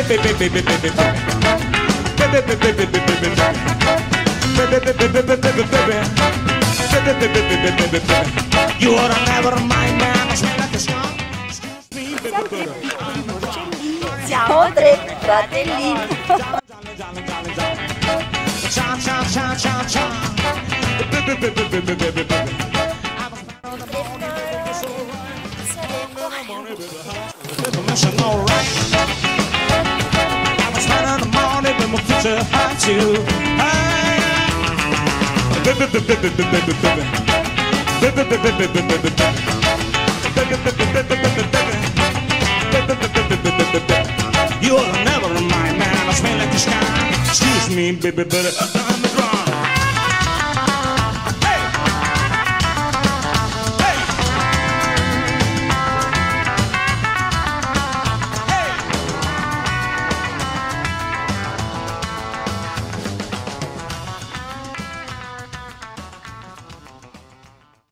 You ought to never mind, man. Siamo tre fratellini. You'll never mind, man. I smell like the sky. Excuse me, baby, but I'm the ground.